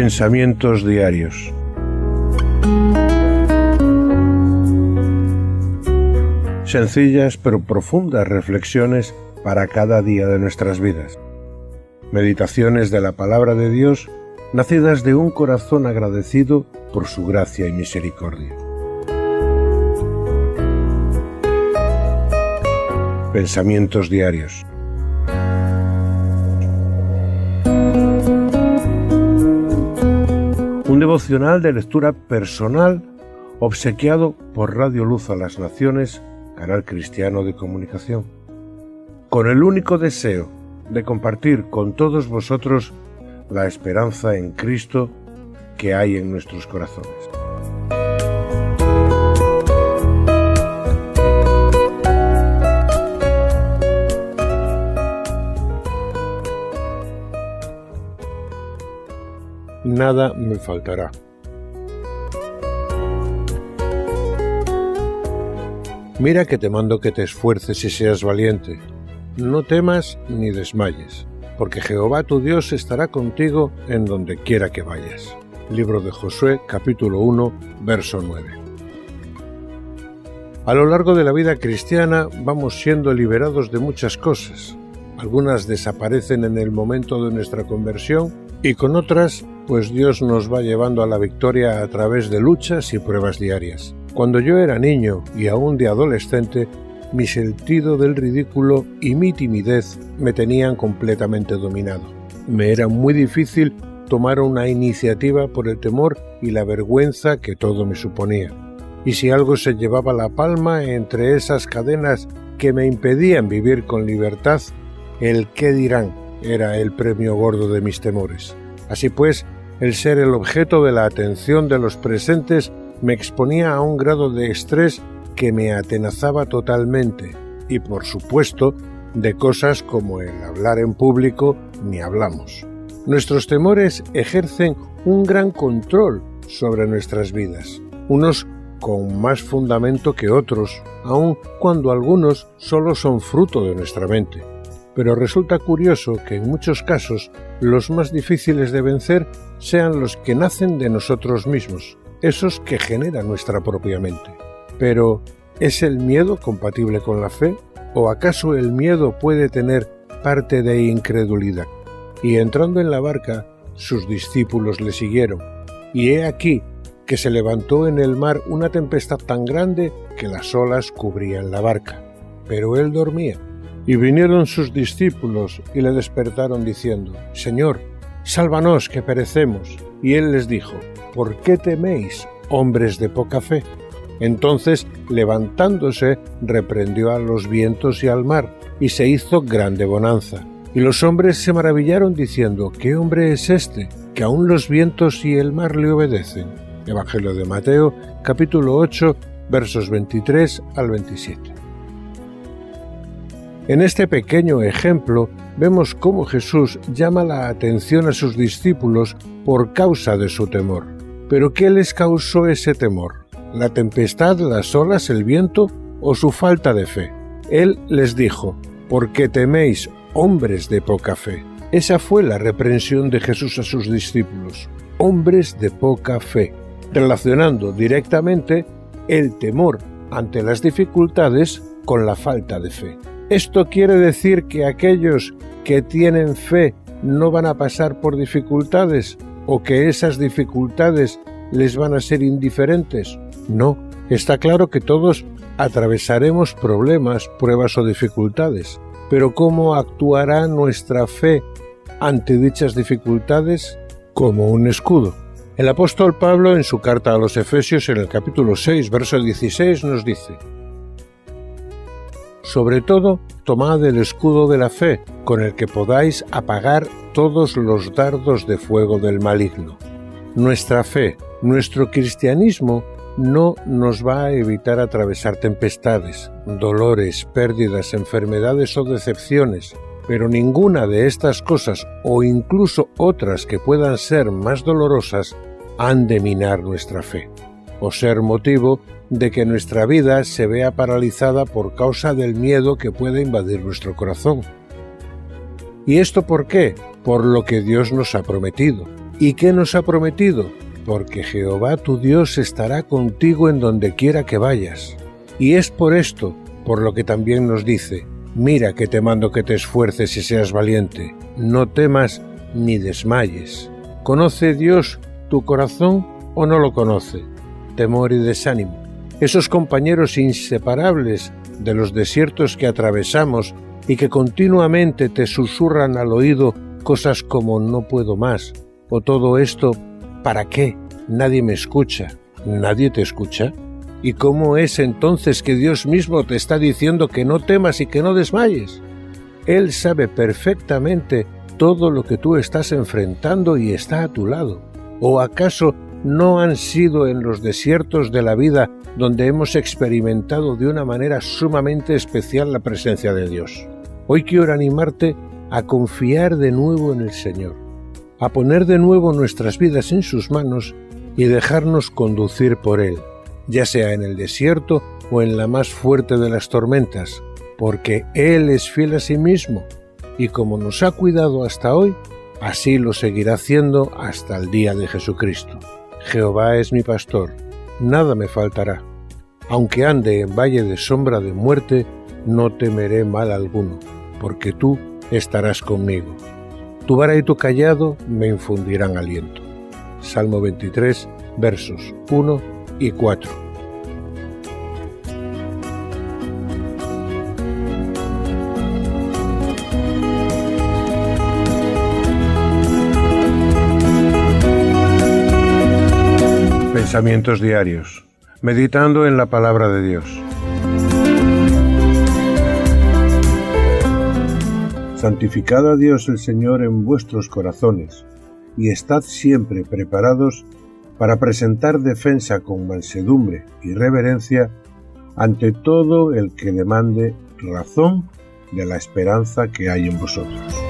Pensamientos diarios. Sencillas pero profundas reflexiones para cada día de nuestras vidas. Meditaciones de la palabra de Dios, nacidas de un corazón agradecido por su gracia y misericordia. Pensamientos diarios. Un devocional de lectura personal obsequiado por Radio Luz a las Naciones, canal cristiano de comunicación, con el único deseo de compartir con todos vosotros la esperanza en Cristo que hay en nuestros corazones. Nada me faltará. Mira que te mando que te esfuerces y seas valiente. No temas ni desmayes, porque Jehová tu Dios estará contigo en donde quiera que vayas. Libro de Josué, capítulo 1, verso 9. A lo largo de la vida cristiana vamos siendo liberados de muchas cosas. Algunas desaparecen en el momento de nuestra conversión y con otras, pues Dios nos va llevando a la victoria a través de luchas y pruebas diarias. Cuando yo era niño y aún de adolescente, mi sentido del ridículo y mi timidez me tenían completamente dominado. Me era muy difícil tomar una iniciativa por el temor y la vergüenza que todo me suponía. Y si algo se llevaba la palma entre esas cadenas que me impedían vivir con libertad, el qué dirán era el premio gordo de mis temores. Así pues, el ser el objeto de la atención de los presentes me exponía a un grado de estrés que me atenazaba totalmente y, por supuesto, de cosas como el hablar en público ni hablamos. Nuestros temores ejercen un gran control sobre nuestras vidas, unos con más fundamento que otros, aun cuando algunos solo son fruto de nuestra mente. Pero resulta curioso que en muchos casos los más difíciles de vencer sean los que nacen de nosotros mismos, esos que genera nuestra propia mente. Pero, ¿es el miedo compatible con la fe? ¿O acaso el miedo puede tener parte de incredulidad? Y entrando en la barca, sus discípulos le siguieron. Y he aquí que se levantó en el mar una tempestad tan grande que las olas cubrían la barca. Pero él dormía. Y vinieron sus discípulos y le despertaron diciendo: Señor, sálvanos que perecemos. Y él les dijo: ¿Por qué teméis, hombres de poca fe? Entonces, levantándose, reprendió a los vientos y al mar, y se hizo grande bonanza. Y los hombres se maravillaron diciendo: ¿Qué hombre es este, que aun los vientos y el mar le obedecen? Evangelio de Mateo, capítulo 8, versos 23 al 27. En este pequeño ejemplo vemos cómo Jesús llama la atención a sus discípulos por causa de su temor. ¿Pero qué les causó ese temor? ¿La tempestad, las olas, el viento o su falta de fe? Él les dijo: ¿Por qué teméis, hombres de poca fe? Esa fue la reprensión de Jesús a sus discípulos, hombres de poca fe, relacionando directamente el temor ante las dificultades con la falta de fe. ¿Esto quiere decir que aquellos que tienen fe no van a pasar por dificultades o que esas dificultades les van a ser indiferentes? No, está claro que todos atravesaremos problemas, pruebas o dificultades, pero ¿cómo actuará nuestra fe ante dichas dificultades? Como un escudo. El apóstol Pablo, en su carta a los Efesios, en el capítulo 6, verso 16, nos dice: Sobre todo, tomad el escudo de la fe, con el que podáis apagar todos los dardos de fuego del maligno. Nuestra fe, nuestro cristianismo, no nos va a evitar atravesar tempestades, dolores, pérdidas, enfermedades o decepciones, pero ninguna de estas cosas, o incluso otras que puedan ser más dolorosas, han de minar nuestra fe, o ser motivo de que nuestra vida se vea paralizada por causa del miedo que puede invadir nuestro corazón. ¿Y esto por qué? Por lo que Dios nos ha prometido. ¿Y qué nos ha prometido? Porque Jehová tu Dios estará contigo en donde quiera que vayas. Y es por esto, por lo que también nos dice: mira que te mando que te esfuerces y seas valiente, no temas ni desmayes. ¿Conoce Dios tu corazón o no lo conoce? Temor y desánimo. Esos compañeros inseparables de los desiertos que atravesamos y que continuamente te susurran al oído cosas como no puedo más, o todo esto, ¿para qué? Nadie me escucha. ¿Nadie te escucha? ¿Y cómo es entonces que Dios mismo te está diciendo que no temas y que no desmayes? Él sabe perfectamente todo lo que tú estás enfrentando y está a tu lado. ¿O acaso no han sido en los desiertos de la vida donde hemos experimentado de una manera sumamente especial la presencia de Dios? Hoy quiero animarte a confiar de nuevo en el Señor, a poner de nuevo nuestras vidas en sus manos y dejarnos conducir por Él, ya sea en el desierto o en la más fuerte de las tormentas, porque Él es fiel a sí mismo, y como nos ha cuidado hasta hoy, así lo seguirá haciendo hasta el día de Jesucristo. Jehová es mi pastor, nada me faltará. Aunque ande en valle de sombra de muerte, no temeré mal alguno, porque tú estarás conmigo. Tu vara y tu cayado me infundirán aliento. Salmo 23, versos 1 y 4. Pensamientos diarios. Meditando en la palabra de Dios. Santificad a Dios el Señor en vuestros corazones, y estad siempre preparados para presentar defensa con mansedumbre y reverencia ante todo el que demande razón de la esperanza que hay en vosotros.